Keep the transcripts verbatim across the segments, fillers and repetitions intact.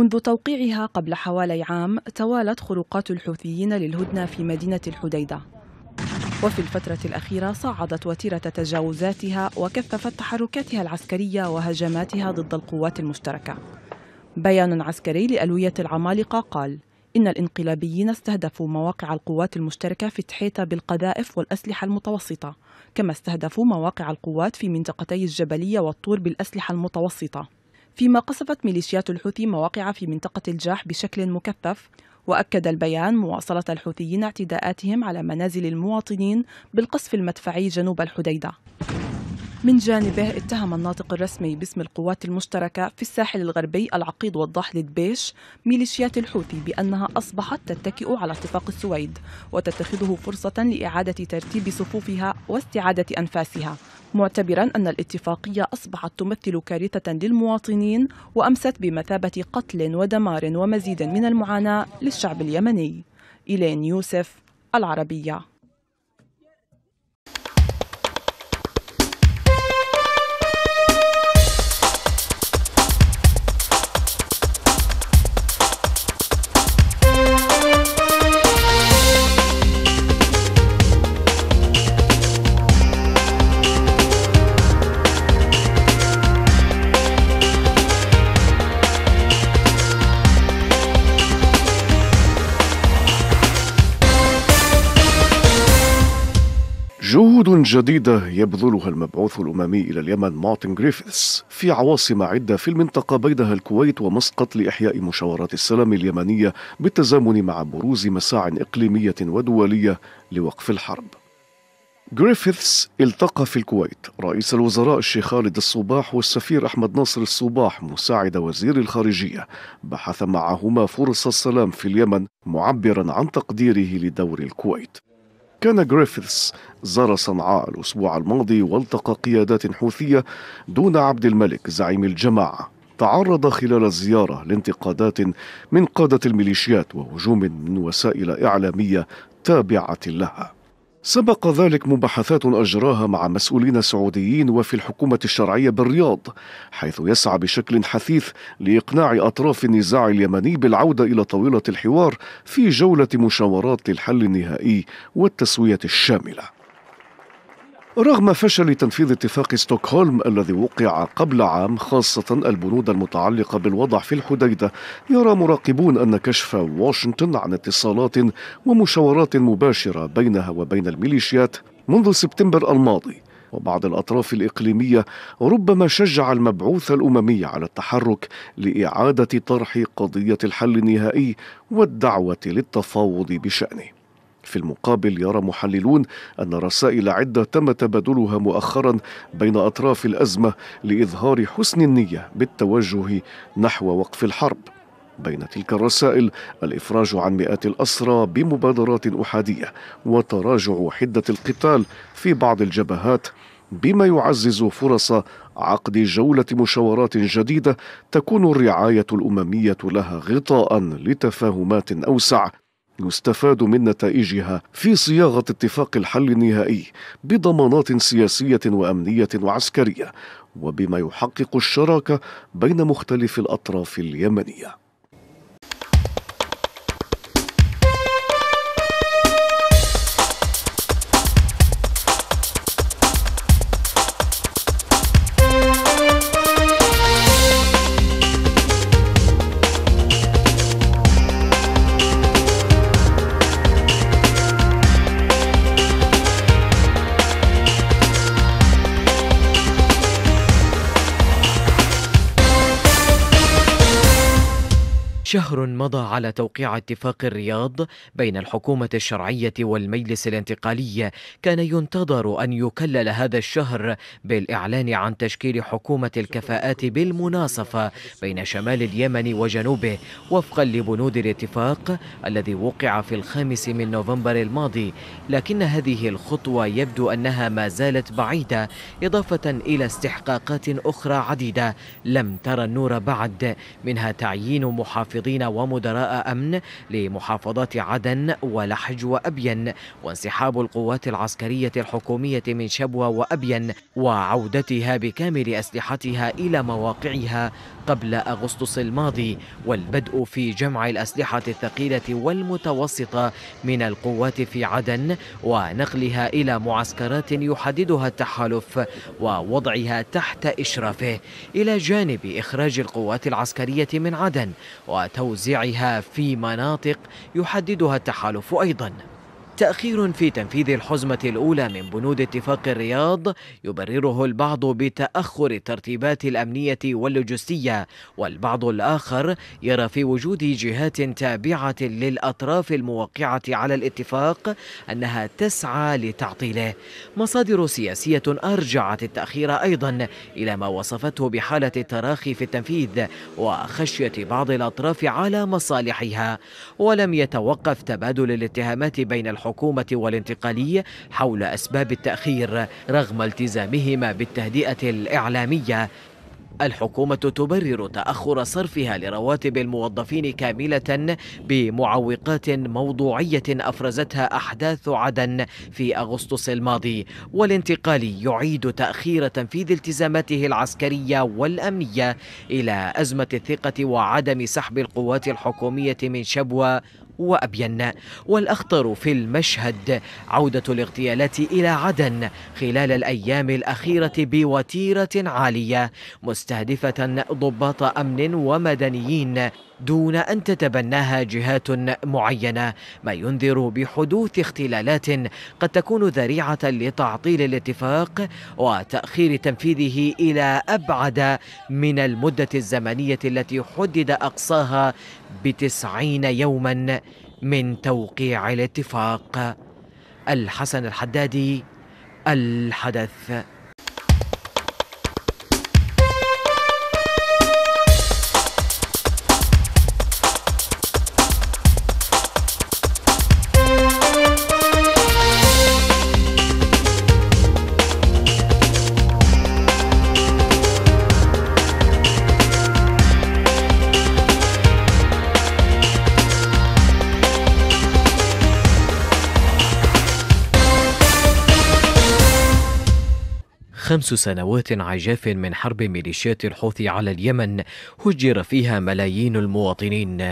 منذ توقيعها قبل حوالي عام توالت خروقات الحوثيين للهدنة في مدينة الحديدة، وفي الفترة الأخيرة صعدت وتيرة تجاوزاتها وكثفت تحركاتها العسكرية وهجماتها ضد القوات المشتركة. بيان عسكري لألوية العمالقة قال إن الانقلابيين استهدفوا مواقع القوات المشتركة في تحيتا بالقذائف والأسلحة المتوسطة، كما استهدفوا مواقع القوات في منطقتي الجبلية والطور بالأسلحة المتوسطة، فيما قصفت ميليشيات الحوثي مواقع في منطقة الجاح بشكل مكثف. وأكد البيان مواصلة الحوثيين اعتداءاتهم على منازل المواطنين بالقصف المدفعي جنوب الحديدة. من جانبه اتهم الناطق الرسمي باسم القوات المشتركة في الساحل الغربي العقيد وضاح لدبيش ميليشيات الحوثي بأنها أصبحت تتكئ على اتفاق السويد وتتخذه فرصة لإعادة ترتيب صفوفها واستعادة أنفاسها، معتبرا أن الاتفاقية أصبحت تمثل كارثة للمواطنين وأمست بمثابة قتل ودمار ومزيد من المعاناة للشعب اليمني. إيلين يوسف، العربية. جهود جديدة يبذلها المبعوث الأممي إلى اليمن مارتن غريفيثس في عواصم عدة في المنطقة بينها الكويت ومسقط لإحياء مشاورات السلام اليمنية بالتزامن مع بروز مساع إقليمية ودولية لوقف الحرب. غريفيثس التقى في الكويت رئيس الوزراء الشيخ خالد الصباح والسفير أحمد ناصر الصباح مساعد وزير الخارجية، بحث معهما فرص السلام في اليمن معبرا عن تقديره لدور الكويت. كان غريفيثس زار صنعاء الأسبوع الماضي والتقى قيادات حوثية دون عبد الملك زعيم الجماعة. تعرض خلال الزيارة لانتقادات من قادة الميليشيات وهجوم من وسائل إعلامية تابعة لها. سبق ذلك مباحثات أجراها مع مسؤولين سعوديين وفي الحكومة الشرعية بالرياض، حيث يسعى بشكل حثيث لإقناع أطراف النزاع اليمني بالعودة إلى طاولة الحوار في جولة مشاورات للحل النهائي والتسوية الشاملة. رغم فشل تنفيذ اتفاق ستوكهولم الذي وقع قبل عام، خاصة البنود المتعلقة بالوضع في الحديدة، يرى مراقبون أن كشف واشنطن عن اتصالات ومشاورات مباشرة بينها وبين الميليشيات منذ سبتمبر الماضي وبعض الأطراف الإقليمية ربما شجع المبعوث الأممي على التحرك لإعادة طرح قضية الحل النهائي والدعوة للتفاوض بشأنه. في المقابل يرى محللون أن رسائل عدة تم تبادلها مؤخرا بين أطراف الأزمة لإظهار حسن النية بالتوجه نحو وقف الحرب. بين تلك الرسائل الإفراج عن مئات الأسرى بمبادرات أحادية وتراجع حدة القتال في بعض الجبهات، بما يعزز فرص عقد جولة مشاورات جديدة تكون الرعاية الأممية لها غطاء لتفاهمات أوسع يستفاد من نتائجها في صياغة اتفاق الحل النهائي بضمانات سياسية وأمنية وعسكرية، وبما يحقق الشراكة بين مختلف الأطراف اليمنية. شهر مضى على توقيع اتفاق الرياض بين الحكومة الشرعية والمجلس الانتقالي. كان ينتظر أن يكلل هذا الشهر بالإعلان عن تشكيل حكومة الكفاءات بالمناصفة بين شمال اليمن وجنوبه وفقا لبنود الاتفاق الذي وقع في الخامس من نوفمبر الماضي، لكن هذه الخطوة يبدو أنها ما زالت بعيدة، إضافة إلى استحقاقات أخرى عديدة لم ترى النور بعد، منها تعيين محافظ محافظين ومدراء أمن لمحافظات عدن ولحج وأبين، وانسحاب القوات العسكرية الحكومية من شبوة وأبين وعودتها بكامل أسلحتها إلى مواقعها قبل أغسطس الماضي، والبدء في جمع الأسلحة الثقيلة والمتوسطة من القوات في عدن ونقلها إلى معسكرات يحددها التحالف ووضعها تحت إشرافه، إلى جانب إخراج القوات العسكرية من عدن وتوزيعها في مناطق يحددها التحالف أيضا. تأخير في تنفيذ الحزمة الأولى من بنود اتفاق الرياض يبرره البعض بتأخر الترتيبات الأمنية واللوجستية، والبعض الآخر يرى في وجود جهات تابعة للأطراف الموقعة على الاتفاق أنها تسعى لتعطيله. مصادر سياسية أرجعت التأخير أيضا إلى ما وصفته بحالة التراخي في التنفيذ وخشية بعض الأطراف على مصالحها، ولم يتوقف تبادل الاتهامات بين الحكومة الحكومة والانتقالية حول أسباب التأخير رغم التزامهما بالتهدئة الإعلامية. الحكومة تبرر تأخر صرفها لرواتب الموظفين كاملة بمعوقات موضوعية أفرزتها أحداث عدن في أغسطس الماضي، والانتقالي يعيد تأخير تنفيذ التزاماته العسكرية والأمنية إلى أزمة الثقة وعدم سحب القوات الحكومية من شبوة وأبين. والأخطر في المشهد عودة الاغتيالات إلى عدن خلال الأيام الأخيرة بوتيرة عالية مستهدفة ضباط أمن ومدنيين دون أن تتبناها جهات معينة، ما ينذر بحدوث اختلالات قد تكون ذريعة لتعطيل الاتفاق وتأخير تنفيذه إلى أبعد من المدة الزمنية التي حدد أقصاها بتسعين يوما من توقيع الاتفاق. الحسن الحدادي، الحدث. خمس سنوات عجاف من حرب ميليشيات الحوثي على اليمن هجر فيها ملايين المواطنين.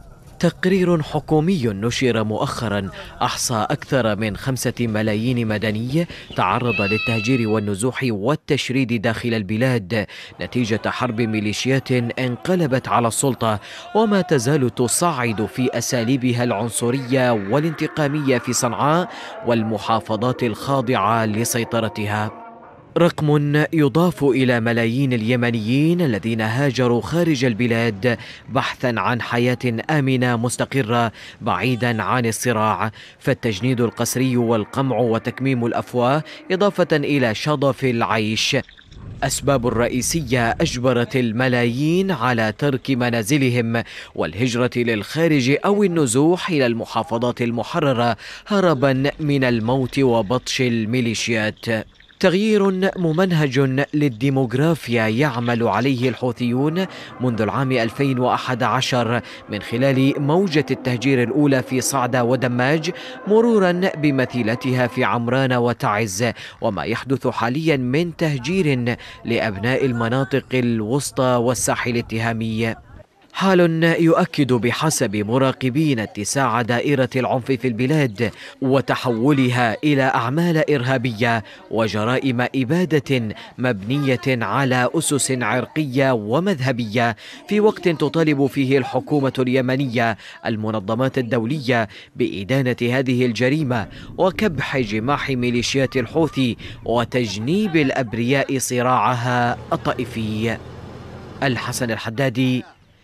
تقرير حكومي نشر مؤخرا أحصى أكثر من خمسة ملايين مدني تعرض للتهجير والنزوح والتشريد داخل البلاد نتيجة حرب ميليشيات انقلبت على السلطة وما تزال تصعد في أساليبها العنصرية والانتقامية في صنعاء والمحافظات الخاضعة لسيطرتها. رقم يضاف إلى ملايين اليمنيين الذين هاجروا خارج البلاد بحثا عن حياة آمنة مستقرة بعيدا عن الصراع، فالتجنيد القسري والقمع وتكميم الأفواه إضافة إلى شظف العيش أسباب رئيسية أجبرت الملايين على ترك منازلهم والهجرة للخارج أو النزوح إلى المحافظات المحررة هربا من الموت وبطش الميليشيات. تغيير ممنهج للديموغرافيا يعمل عليه الحوثيون منذ العام ألفين وأحد عشر من خلال موجة التهجير الأولى في صعدة ودماج مرورا بمثيلتها في عمران وتعز، وما يحدث حاليا من تهجير لأبناء المناطق الوسطى والساحل التهامي. حال يؤكد بحسب مراقبين اتساع دائرة العنف في البلاد وتحولها إلى أعمال إرهابية وجرائم إبادة مبنية على أسس عرقية ومذهبية، في وقت تطالب فيه الحكومة اليمنية المنظمات الدولية بإدانة هذه الجريمة وكبح جماح ميليشيات الحوثي وتجنيب الأبرياء صراعها الطائفي. الحسن الحدادي،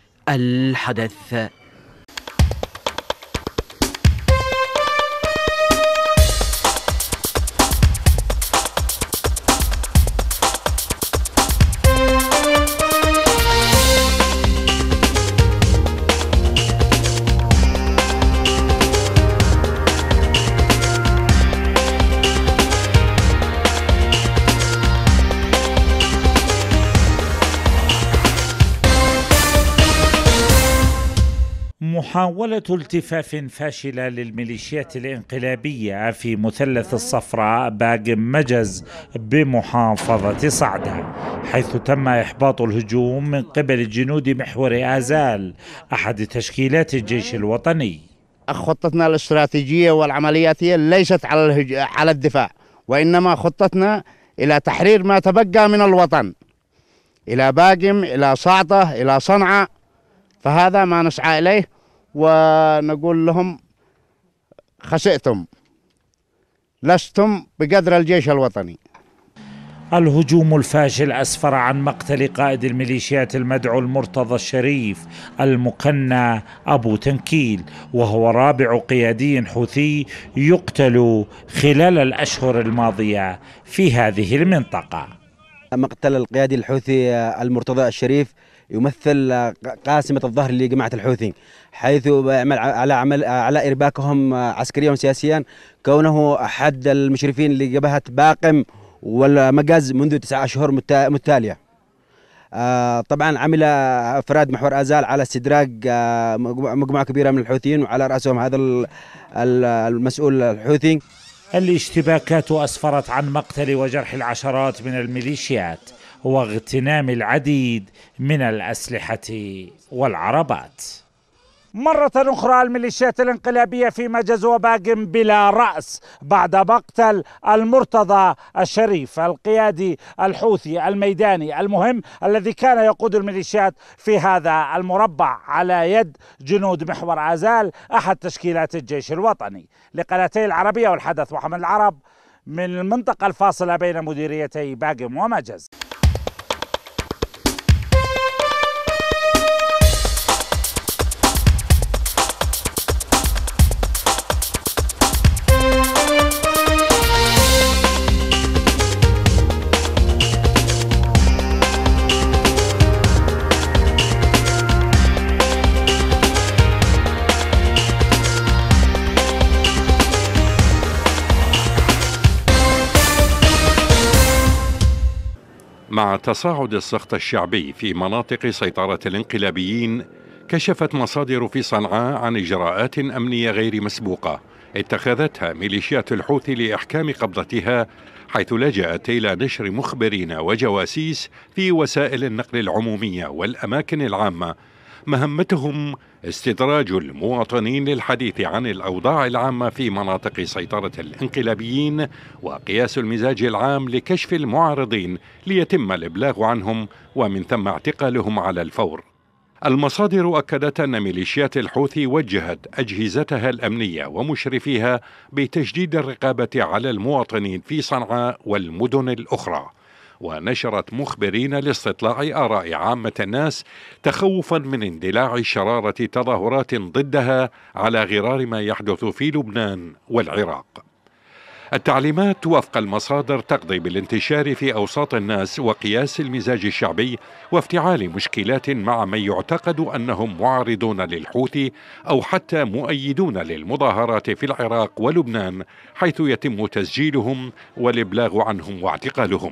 الحدث. محاولة التفاف فاشلة للميليشيات الانقلابية في مثلث الصفراء باقم مجز بمحافظة صعدة، حيث تم إحباط الهجوم من قبل جنود محور آزال أحد تشكيلات الجيش الوطني. خطتنا الاستراتيجية والعملياتية ليست على الهج... على الدفاع، وإنما خطتنا إلى تحرير ما تبقى من الوطن، إلى باقم، إلى صعدة، إلى صنعاء، فهذا ما نسعى إليه. ونقول لهم خسئتم، لستم بقدر الجيش الوطني. الهجوم الفاشل أسفر عن مقتل قائد الميليشيات المدعو المرتضى الشريف المكنى أبو تنكيل، وهو رابع قيادي حوثي يقتل خلال الأشهر الماضية في هذه المنطقة. مقتل القيادي الحوثي المرتضى الشريف يمثل قاسمة الظهر لجماعة الحوثي، حيث يعمل على عمل على إرباكهم عسكريا وسياسيا، كونه أحد المشرفين لجبهة باقم والمجاز منذ تسعة أشهر متتالية. طبعا عمل أفراد محور آزال على استدراج مجموعة كبيرة من الحوثيين، وعلى رأسهم هذا المسؤول الحوثي. الاشتباكات أسفرت عن مقتل وجرح العشرات من الميليشيات واغتنام العديد من الأسلحة والعربات. مرة أخرى الميليشيات الانقلابية في مجز وباقم بلا رأس بعد مقتل المرتضى الشريف القيادي الحوثي الميداني المهم الذي كان يقود الميليشيات في هذا المربع على يد جنود محور آزال أحد تشكيلات الجيش الوطني. لقناتي العربية والحدث محمد العرب من المنطقة الفاصلة بين مديريتي باقم ومجز. مع تصاعد السخط الشعبي في مناطق سيطرة الانقلابيين، كشفت مصادر في صنعاء عن إجراءات أمنية غير مسبوقة اتخذتها ميليشيات الحوثي لإحكام قبضتها، حيث لجأت إلى نشر مخبرين وجواسيس في وسائل النقل العمومية والأماكن العامة، مهمتهم استدراج المواطنين للحديث عن الأوضاع العامة في مناطق سيطرة الانقلابيين، وقياس المزاج العام لكشف المعارضين ليتم الإبلاغ عنهم ومن ثم اعتقالهم على الفور. المصادر أكدت أن ميليشيات الحوثي وجهت أجهزتها الأمنية ومشرفيها بتشديد الرقابة على المواطنين في صنعاء والمدن الأخرى، ونشرت مخبرين لاستطلاع آراء عامة الناس تخوفا من اندلاع شرارة تظاهرات ضدها على غرار ما يحدث في لبنان والعراق. التعليمات وفق المصادر تقضي بالانتشار في أوساط الناس وقياس المزاج الشعبي وافتعال مشكلات مع من يعتقد أنهم معارضون للحوثي أو حتى مؤيدون للمظاهرات في العراق ولبنان، حيث يتم تسجيلهم والإبلاغ عنهم واعتقالهم.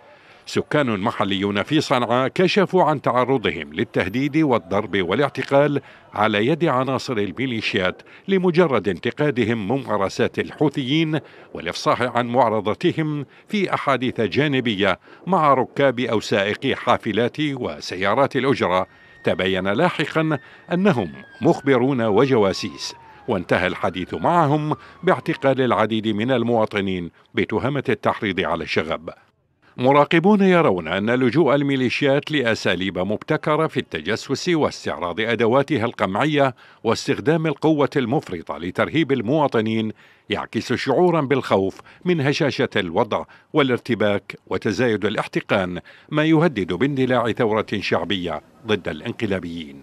سكان محليون في صنعاء كشفوا عن تعرضهم للتهديد والضرب والاعتقال على يد عناصر الميليشيات لمجرد انتقادهم ممارسات الحوثيين والإفصاح عن معارضتهم في أحاديث جانبية مع ركاب أو سائقي حافلات وسيارات الأجرة. تبين لاحقا أنهم مخبرون وجواسيس، وانتهى الحديث معهم باعتقال العديد من المواطنين بتهمة التحريض على الشغب. مراقبون يرون أن لجوء الميليشيات لأساليب مبتكرة في التجسس واستعراض أدواتها القمعية واستخدام القوة المفرطة لترهيب المواطنين يعكس شعورا بالخوف من هشاشة الوضع والارتباك وتزايد الاحتقان، ما يهدد باندلاع ثورة شعبية ضد الانقلابيين.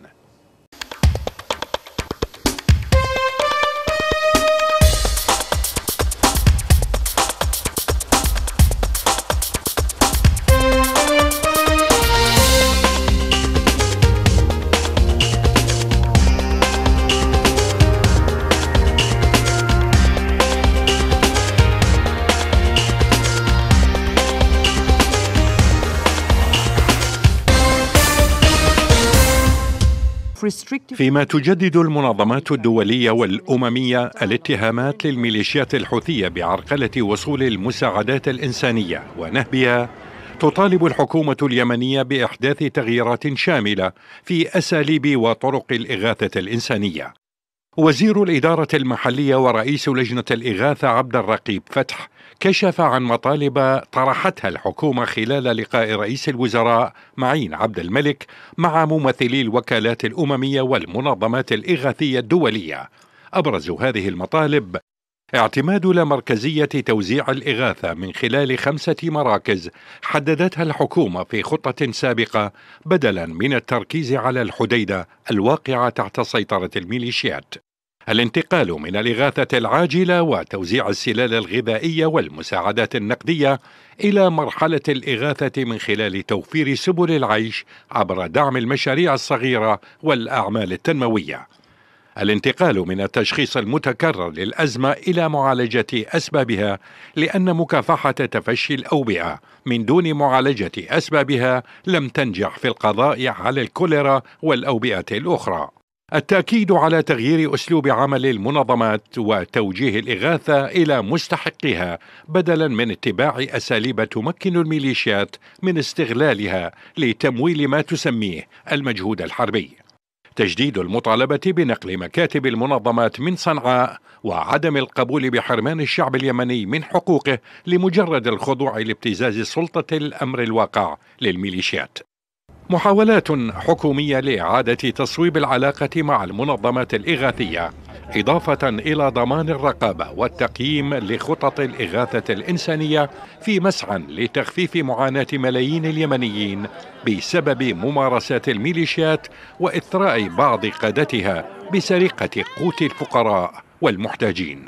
فيما تجدد المنظمات الدولية والأممية الاتهامات للميليشيات الحوثية بعرقلة وصول المساعدات الإنسانية ونهبها، تطالب الحكومة اليمنية بإحداث تغييرات شاملة في أساليب وطرق الإغاثة الإنسانية. وزير الإدارة المحلية ورئيس لجنة الإغاثة عبد الرقيب فتح كشف عن مطالب طرحتها الحكومة خلال لقاء رئيس الوزراء معين عبد الملك مع ممثلي الوكالات الأممية والمنظمات الإغاثية الدولية. أبرز هذه المطالب اعتماد لمركزية توزيع الإغاثة من خلال خمسة مراكز حددتها الحكومة في خطة سابقة، بدلا من التركيز على الحديدة الواقعة تحت سيطرة الميليشيات. الانتقال من الإغاثة العاجلة وتوزيع السلال الغذائية والمساعدات النقدية إلى مرحلة الإغاثة من خلال توفير سبل العيش عبر دعم المشاريع الصغيرة والأعمال التنموية. الانتقال من التشخيص المتكرر للأزمة إلى معالجة أسبابها، لأن مكافحة تفشي الأوبئة من دون معالجة أسبابها لم تنجح في القضاء على الكوليرا والأوبئة الأخرى. التأكيد على تغيير أسلوب عمل المنظمات وتوجيه الإغاثة إلى مستحقها، بدلا من اتباع أساليب تمكن الميليشيات من استغلالها لتمويل ما تسميه المجهود الحربي. تجديد المطالبة بنقل مكاتب المنظمات من صنعاء، وعدم القبول بحرمان الشعب اليمني من حقوقه لمجرد الخضوع لابتزاز سلطة الأمر الواقع للميليشيات. محاولات حكومية لإعادة تصويب العلاقة مع المنظمات الإغاثية، إضافة إلى ضمان الرقابة والتقييم لخطط الإغاثة الإنسانية في مسعى لتخفيف معاناة ملايين اليمنيين بسبب ممارسات الميليشيات وإثراء بعض قادتها بسرقة قوت الفقراء والمحتاجين.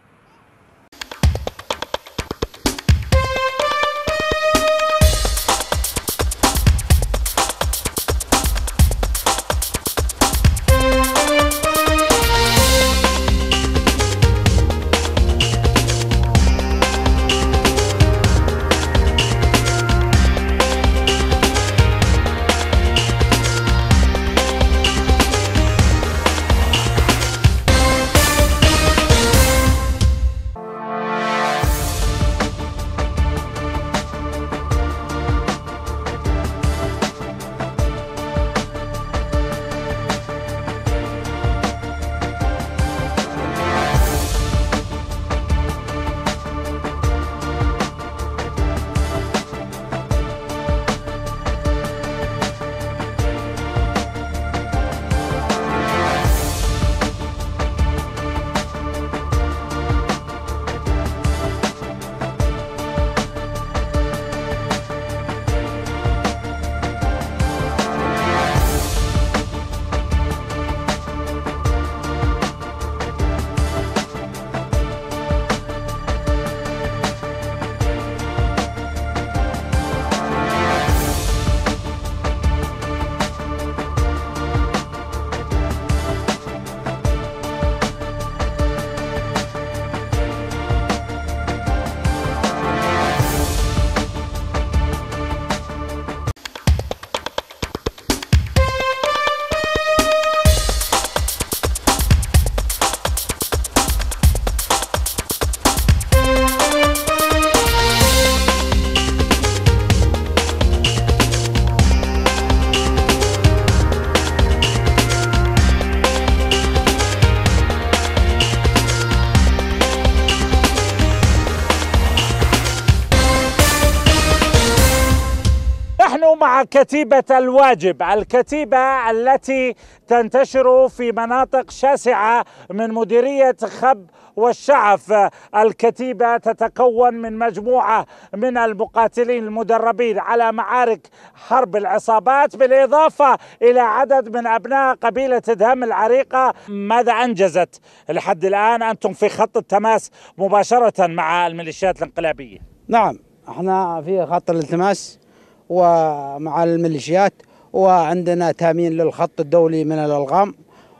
مع كتيبة الواجب، الكتيبة التي تنتشر في مناطق شاسعة من مديرية خب والشعف. الكتيبة تتكون من مجموعة من المقاتلين المدربين على معارك حرب العصابات، بالإضافة إلى عدد من أبناء قبيلة دهم العريقة. ماذا أنجزت لحد الآن؟ أنتم في خط التماس مباشرة مع الميليشيات الانقلابية. نعم، احنا في خط الالتماس ومع الميليشيات، وعندنا تامين للخط الدولي من الألغام،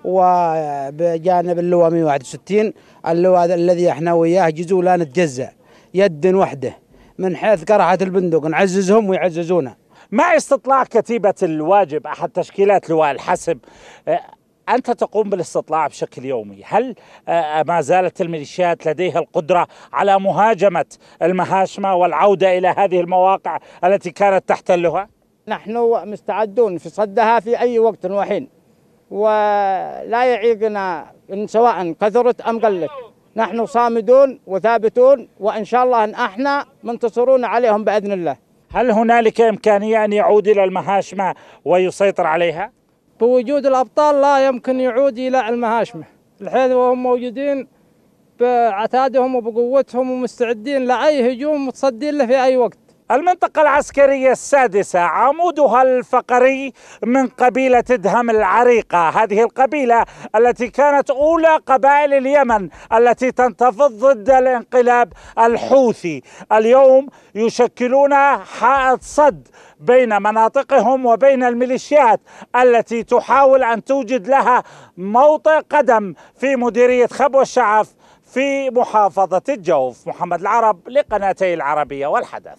وبجانب اللواء مئة وواحد وستين اللواء الذي احنا وياه جزء لا نتجزأ، يد وحده من حيث قرعة البندق، نعززهم ويعززونا. مع استطلاع كتيبة الواجب أحد تشكيلات لواء الحسم، أنت تقوم بالاستطلاع بشكل يومي، هل ما زالت الميليشيات لديها القدرة على مهاجمة المهاشمة والعودة إلى هذه المواقع التي كانت تحتلها؟ نحن مستعدون في صدها في أي وقت وحين، ولا يعيقنا إن سواء كثرت أم قلت، نحن صامدون وثابتون، وإن شاء الله أن احنا منتصرون عليهم بإذن الله. هل هنالك إمكانية أن يعود إلى المهاشمة ويسيطر عليها؟ بوجود الأبطال لا يمكن يعود إلى المهاشمة، الحين وهم موجودين بعتادهم وبقوتهم ومستعدين لأي هجوم متصدين له في أي وقت. المنطقة العسكرية السادسة عمودها الفقري من قبيلة دهم العريقة، هذه القبيلة التي كانت أولى قبائل اليمن التي تنتفض ضد الانقلاب الحوثي، اليوم يشكلون حائط صد بين مناطقهم وبين الميليشيات التي تحاول أن توجد لها موطئ قدم في مديرية خبوة الشعف في محافظة الجوف. محمد العرب لقناتي العربية والحدث.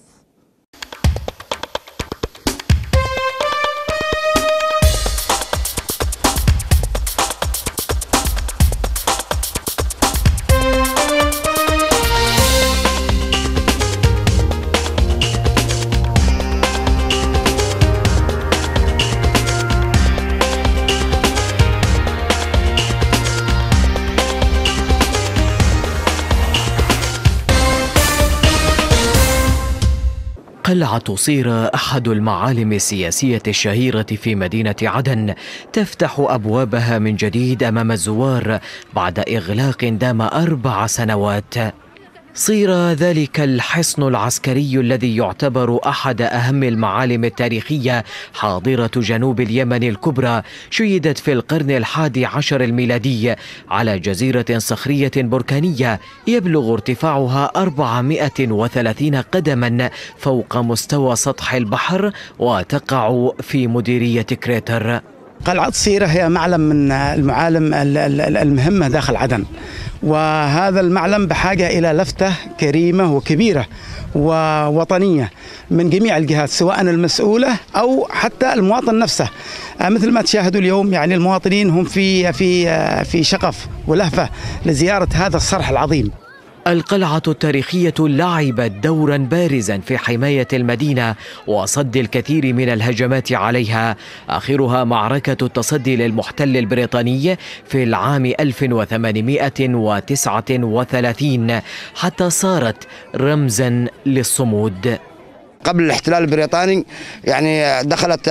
قلعة صيرة أحد المعالم السياسية الشهيرة في مدينة عدن تفتح أبوابها من جديد أمام الزوار بعد إغلاق دام أربع سنوات. صيرة ذلك الحصن العسكري الذي يعتبر أحد أهم المعالم التاريخية حاضرة جنوب اليمن الكبرى، شيدت في القرن الحادي عشر الميلادي على جزيرة صخرية بركانية يبلغ ارتفاعها أربعمائة وثلاثين قدما فوق مستوى سطح البحر، وتقع في مديرية كريتر. قلعة صيرة هي معلم من المعالم المهمة داخل عدن، وهذا المعلم بحاجة إلى لفتة كريمة وكبيرة ووطنية من جميع الجهات، سواء المسؤولة أو حتى المواطن نفسه. مثل ما تشاهدوا اليوم يعني المواطنين هم في في في شغف ولهفة لزيارة هذا الصرح العظيم. القلعة التاريخية لعبت دورا بارزا في حماية المدينة وصد الكثير من الهجمات عليها، آخرها معركة التصدي للمحتل البريطاني في العام ألف وثمانمائة وتسعة وثلاثين، حتى صارت رمزا للصمود. قبل الاحتلال البريطاني يعني دخلت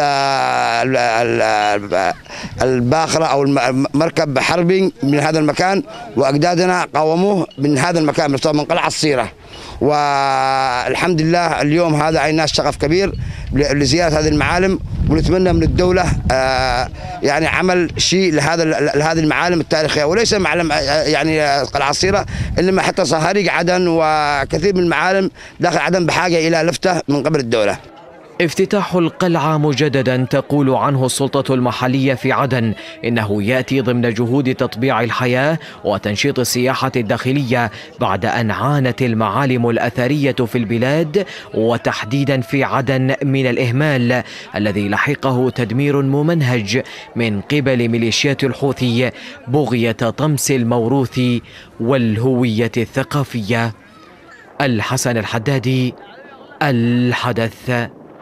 الباخرة أو المركب حربي من هذا المكان، وأجدادنا قاوموه من هذا المكان من قلعة الصيرة، والحمد لله اليوم هذا عين ناس شغف كبير لزيارة هذه المعالم، ونتمنى من الدولة يعني عمل شيء لهذا لهذه المعالم التاريخية، وليس معلم يعني قلعة الصيرة إنما حتى صهاريج عدن وكثير من المعالم داخل عدن بحاجة إلى لفتة من قبل الدولة. افتتاح القلعة مجددا تقول عنه السلطة المحلية في عدن إنه يأتي ضمن جهود تطبيع الحياة وتنشيط السياحة الداخلية بعد أن عانت المعالم الأثرية في البلاد وتحديدا في عدن من الإهمال الذي لحقه تدمير ممنهج من قبل ميليشيات الحوثي بغية طمس الموروث والهوية الثقافية. الحسن الحدادي، الحدث.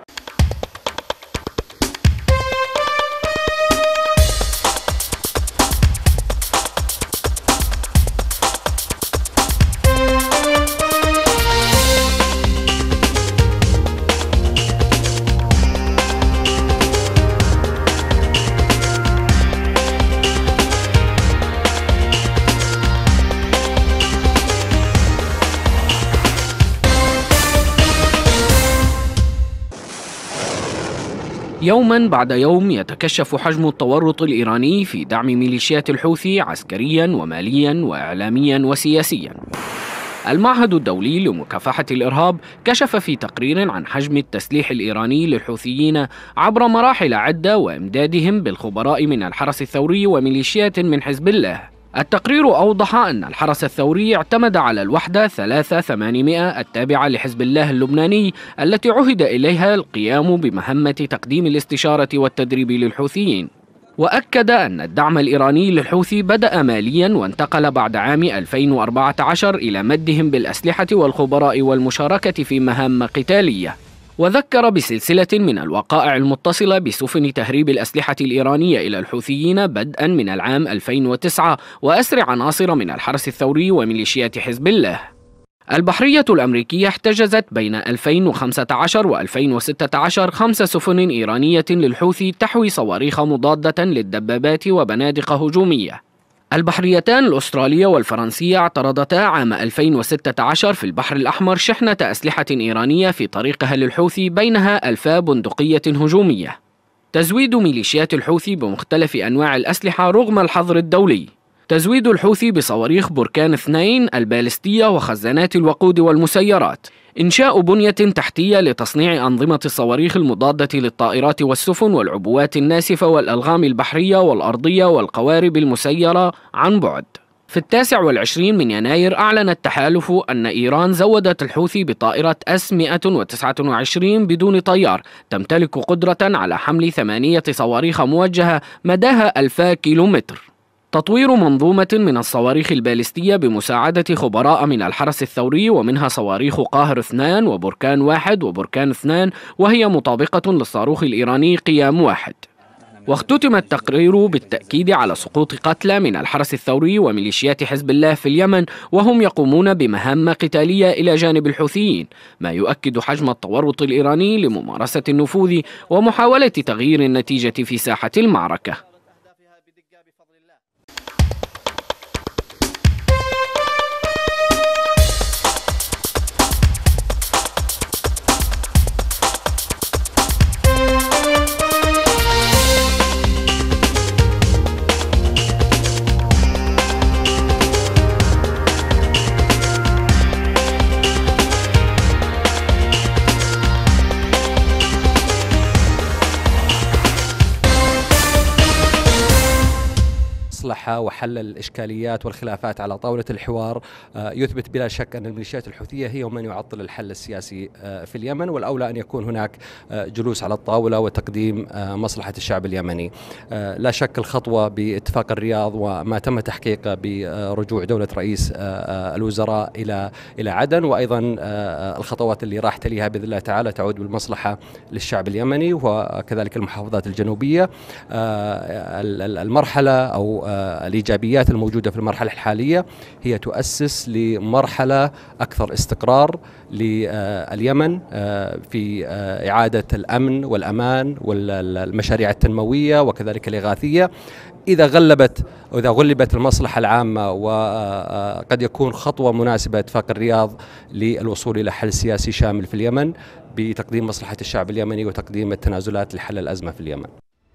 يوما بعد يوم يتكشف حجم التورط الإيراني في دعم ميليشيات الحوثي عسكريا وماليا وإعلاميا وسياسيا. المعهد الدولي لمكافحة الإرهاب كشف في تقرير عن حجم التسليح الإيراني للحوثيين عبر مراحل عدة وإمدادهم بالخبراء من الحرس الثوري وميليشيات من حزب الله. التقرير أوضح أن الحرس الثوري اعتمد على الوحدة ثلاثة ثمانمائة التابعة لحزب الله اللبناني التي عهد إليها القيام بمهمة تقديم الاستشارة والتدريب للحوثيين. وأكد أن الدعم الإيراني للحوثي بدأ ماليا وانتقل بعد عام ألفين وأربعة عشر إلى مدهم بالأسلحة والخبراء والمشاركة في مهام قتالية. وذكر بسلسلة من الوقائع المتصلة بسفن تهريب الأسلحة الإيرانية إلى الحوثيين بدءا من العام ألفين وتسعة وأسر عناصر من الحرس الثوري وميليشيات حزب الله. البحرية الأمريكية احتجزت بين ألفين وخمسة عشر وألفين وستة عشر خمس سفن إيرانية للحوثي تحوي صواريخ مضادة للدبابات وبنادق هجومية. البحريتان الأسترالية والفرنسية اعترضتا عام ألفين وستة عشر في البحر الأحمر شحنة أسلحة إيرانية في طريقها للحوثي بينها ألف بندقية هجومية. تزويد ميليشيات الحوثي بمختلف أنواع الأسلحة رغم الحظر الدولي. تزويد الحوثي بصواريخ بركان اثنين البالستية وخزانات الوقود والمسيرات. إنشاء بنية تحتية لتصنيع أنظمة الصواريخ المضادة للطائرات والسفن والعبوات الناسفة والألغام البحرية والأرضية والقوارب المسيرة عن بعد. في التاسع والعشرين من يناير أعلن التحالف أن إيران زودت الحوثي بطائرة إس مئة وتسعة وعشرين بدون طيار تمتلك قدرة على حمل ثمانية صواريخ موجهة مداها ألف كيلومتر. تطوير منظومة من الصواريخ البالستية بمساعدة خبراء من الحرس الثوري ومنها صواريخ قاهر اثنان وبركان واحد وبركان اثنان وهي مطابقة للصاروخ الإيراني قيام واحد. واختتم التقرير بالتأكيد على سقوط قتلى من الحرس الثوري وميليشيات حزب الله في اليمن وهم يقومون بمهام قتالية إلى جانب الحوثيين، ما يؤكد حجم التورط الإيراني لممارسة النفوذ ومحاولة تغيير النتيجة في ساحة المعركة. وحل الإشكاليات والخلافات على طاولة الحوار يثبت بلا شك أن الميليشيات الحوثية هي من يعطل الحل السياسي في اليمن، والأولى أن يكون هناك جلوس على الطاولة وتقديم مصلحة الشعب اليمني. لا شك الخطوة باتفاق الرياض وما تم تحقيقه برجوع دولة رئيس الوزراء إلى إلى عدن، وأيضا الخطوات اللي راح تليها بإذن الله تعالى تعود بالمصلحة للشعب اليمني وكذلك المحافظات الجنوبية. المرحلة أو الإيجابيات الموجودة في المرحلة الحالية هي تؤسس لمرحلة أكثر استقرار لليمن في إعادة الأمن والأمان والمشاريع التنموية وكذلك الإغاثية. إذا غلبت وإذا غلبت المصلحة العامة وقد يكون خطوة مناسبة اتفاق الرياض للوصول إلى حل سياسي شامل في اليمن بتقديم مصلحة الشعب اليمني وتقديم التنازلات لحل الأزمة في اليمن.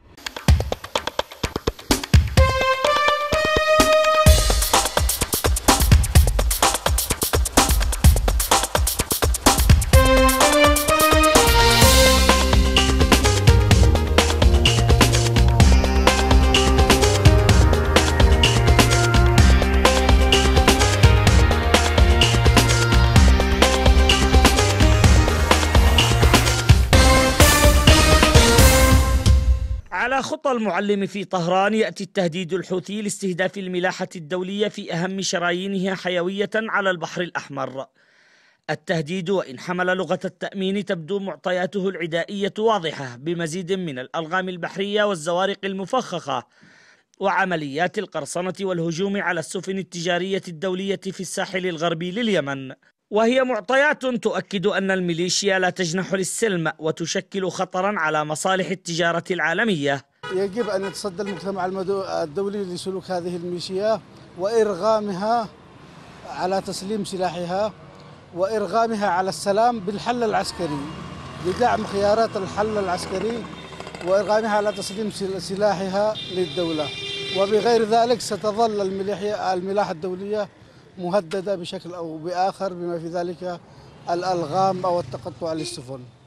على خطى المعلم في طهران يأتي التهديد الحوثي لاستهداف الملاحة الدولية في أهم شرايينها حيوية على البحر الأحمر. التهديد وإن حمل لغة التأمين تبدو معطياته العدائية واضحة بمزيد من الألغام البحرية والزوارق المفخخة وعمليات القرصنة والهجوم على السفن التجارية الدولية في الساحل الغربي لليمن، وهي معطيات تؤكد أن الميليشيا لا تجنح للسلم وتشكل خطرا على مصالح التجارة العالمية. يجب أن يتصدى المجتمع الدولي لسلوك هذه الميليشيا وإرغامها على تسليم سلاحها وإرغامها على السلام بالحل العسكري لدعم خيارات الحل العسكري وإرغامها على تسليم سلاحها للدولة، وبغير ذلك ستظل الملاحة الدولية مهددة بشكل أو بآخر بما في ذلك الألغام أو التقطع للسفن.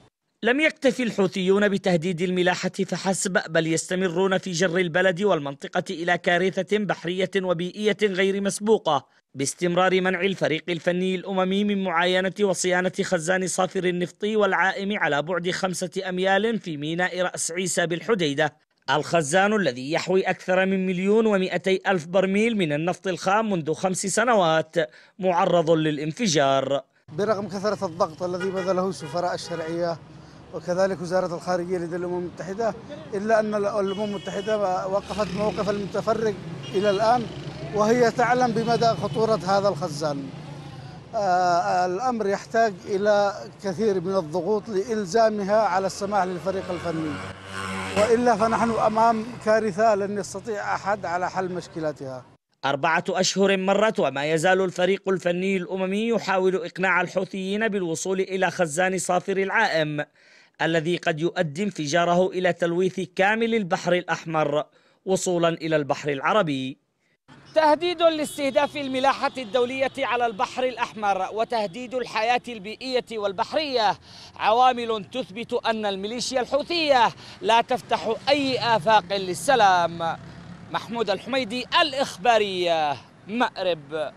لم يكتفي الحوثيون بتهديد الملاحة فحسب، بل يستمرون في جر البلد والمنطقة إلى كارثة بحرية وبيئية غير مسبوقة، باستمرار منع الفريق الفني الأممي من معاينة وصيانة خزان صافر النفطي والعائم على بعد خمسة أميال في ميناء رأس عيسى بالحديدة. الخزان الذي يحوي أكثر من مليون ومئتي ألف برميل من النفط الخام منذ خمس سنوات معرض للانفجار. برغم كثرة الضغط الذي بذله السفراء الشرعية وكذلك وزارة الخارجية لدى الأمم المتحدة، إلا أن الأمم المتحدة وقفت موقف المتفرج إلى الآن، وهي تعلم بمدى خطورة هذا الخزان. آه الأمر يحتاج إلى كثير من الضغوط لإلزامها على السماح للفريق الفني، وإلا فنحن أمام كارثة لن يستطيع أحد على حل مشكلاتها. أربعة أشهر مرت وما يزال الفريق الفني الأممي يحاول إقناع الحوثيين بالوصول إلى خزان صافر العائم الذي قد يؤدي انفجاره إلى تلويث كامل البحر الأحمر وصولا إلى البحر العربي. تهديد لاستهداف الملاحة الدولية على البحر الأحمر وتهديد الحياة البيئية والبحرية عوامل تثبت أن الميليشيا الحوثية لا تفتح أي آفاق للسلام. محمود الحميدي، الإخبارية، مأرب.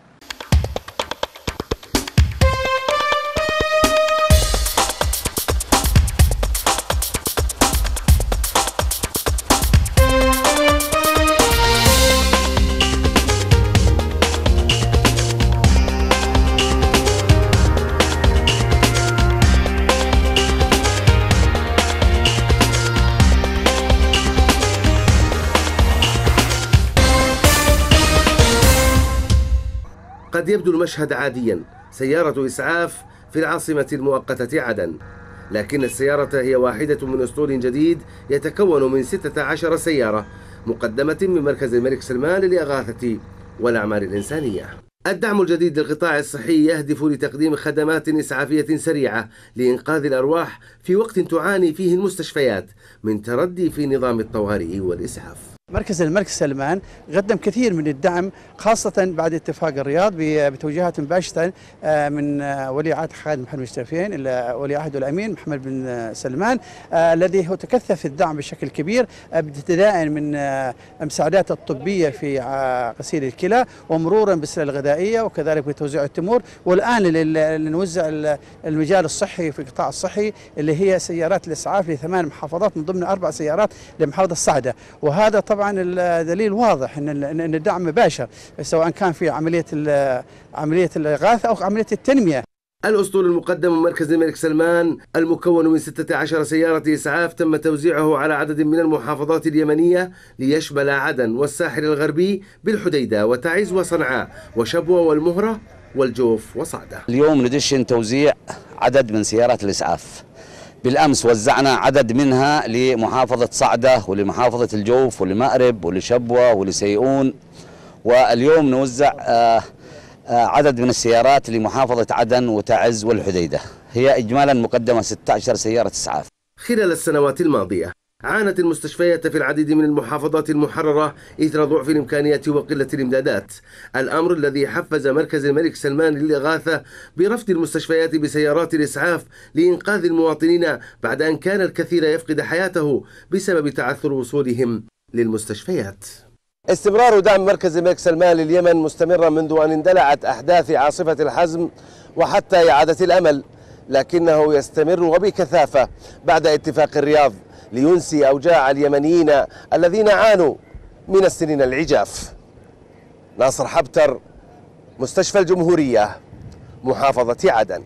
قد يبدو المشهد عاديا، سيارة إسعاف في العاصمة المؤقتة عدن، لكن السيارة هي واحدة من أسطول جديد يتكون من ستة عشر سيارة مقدمة من مركز الملك سلمان للإغاثة والأعمال الإنسانية. الدعم الجديد للقطاع الصحي يهدف لتقديم خدمات إسعافية سريعة لإنقاذ الأرواح في وقت تعاني فيه المستشفيات من تردي في نظام الطوارئ والإسعاف. مركز الملك سلمان قدم كثير من الدعم، خاصة بعد اتفاق الرياض بتوجيهات مباشرة من ولي عهد خادم محمد المشترفين إلى ولي عهد الأمين محمد بن سلمان، الذي هو تكثف الدعم بشكل كبير، ابتداء من المساعدات الطبية في غسيل الكلى ومرورا بالسلة الغذائية وكذلك بتوزيع التمور، والآن نوزع المجال الصحي في القطاع الصحي اللي هي سيارات الإسعاف لثمان محافظات من ضمن أربع سيارات لمحافظة صعدة. وهذا طبعا طبعا الدليل واضح ان ان الدعم مباشر، سواء كان في عمليه عمليه الاغاثه او عمليه التنميه. الأسطول المقدم من مركز الملك سلمان المكون من ستة عشر سيارة إسعاف تم توزيعه على عدد من المحافظات اليمنية ليشمل عدن والساحل الغربي بالحديدة وتعز وصنعاء وشبوة والمهرة والجوف وصعدة. اليوم ندشن توزيع عدد من سيارات الإسعاف. بالأمس وزعنا عدد منها لمحافظة صعدة ولمحافظة الجوف ولمأرب ولشبوة ولسيئون، واليوم نوزع عدد من السيارات لمحافظة عدن وتعز والحديدة. هي إجمالا مقدمة ستة عشر سيارة إسعاف. خلال السنوات الماضية عانت المستشفيات في العديد من المحافظات المحررة إثر ضعف الإمكانيات وقلة الإمدادات، الأمر الذي حفز مركز الملك سلمان للإغاثة برفد المستشفيات بسيارات الإسعاف لإنقاذ المواطنين بعد أن كان الكثير يفقد حياته بسبب تعثر وصولهم للمستشفيات. استمرار دعم مركز الملك سلمان لليمن مستمرا منذ أن اندلعت أحداث عاصفة الحزم وحتى إعادة الأمل، لكنه يستمر وبكثافة بعد اتفاق الرياض لينسي أوجاع اليمنيين الذين عانوا من السنين العجاف. ناصر حبتر، مستشفى الجمهورية، محافظة عدن.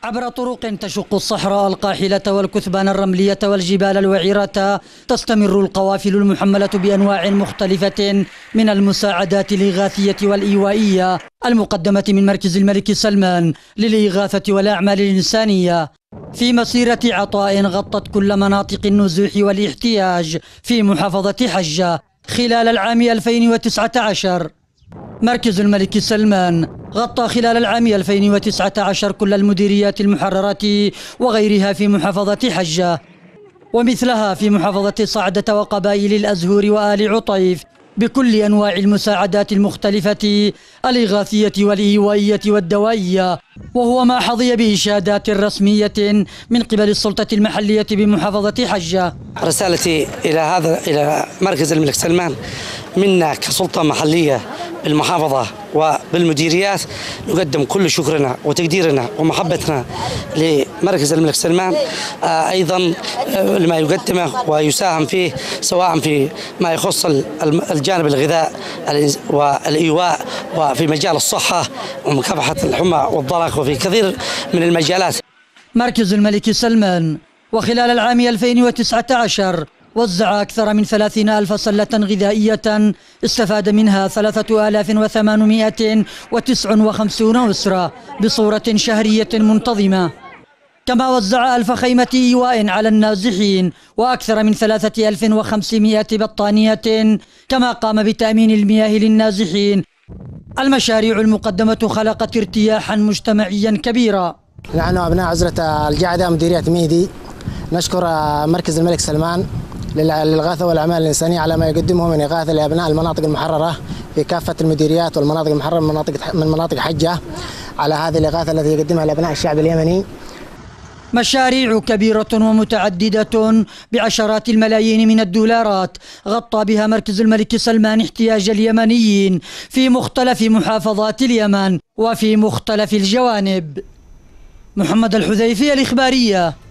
عبر طرق تشق الصحراء القاحلة والكثبان الرملية والجبال الوعرة تستمر القوافل المحملة بأنواع مختلفة من المساعدات الإغاثية والإيوائية المقدمة من مركز الملك سلمان للإغاثة والأعمال الإنسانية في مسيرة عطاء غطت كل مناطق النزوح والاحتياج في محافظة حجة خلال العام ألفين وتسعة عشر. مركز الملك سلمان غطى خلال العام ألفين وتسعة عشر كل المديريات المحررة وغيرها في محافظة حجة، ومثلها في محافظة صعدة وقبائل الأزهور وآل عطيف بكل أنواع المساعدات المختلفة الإغاثية والإيوائية والدوائية، وهو ما حظي بإشادات رسمية من قبل السلطة المحلية بمحافظة حجة. رسالتي إلى هذا إلى مركز الملك سلمان منا كسلطة محلية بالمحافظة وبالمديريات نقدم كل شكرنا وتقديرنا ومحبتنا لمركز الملك سلمان، آه أيضا آه لما يقدمه ويساهم فيه سواء في ما يخص الجانب الغذاء والإيواء وفي مجال الصحة ومكافحة الحمى والضرق وفي كثير من المجالات. مركز الملك سلمان وخلال العام ألفين وتسعة عشر وزع أكثر من ثلاثين ألف سلة غذائية استفاد منها ثلاثة آلاف وثمانمائة وتسعة وخمسين أسرة بصورة شهرية منتظمة، كما وزع ألف خيمة إيواء على النازحين وأكثر من ثلاثة آلاف وخمسمائة بطانية، كما قام بتأمين المياه للنازحين. المشاريع المقدمة خلقت ارتياحا مجتمعيا كبيرا. نحن أبناء عزلة الجعدة مديرية ميدي نشكر مركز الملك سلمان للإغاثة والأعمال الإنسانية على ما يقدمه من إغاثة لأبناء المناطق المحررة في كافة المديريات والمناطق المحررة من مناطق من مناطق حجة على هذه الإغاثة التي يقدمها لأبناء الشعب اليمني. مشاريع كبيرة ومتعددة بعشرات الملايين من الدولارات غطى بها مركز الملك سلمان احتياج اليمنيين في مختلف محافظات اليمن وفي مختلف الجوانب. محمد الحذيفي، الإخبارية.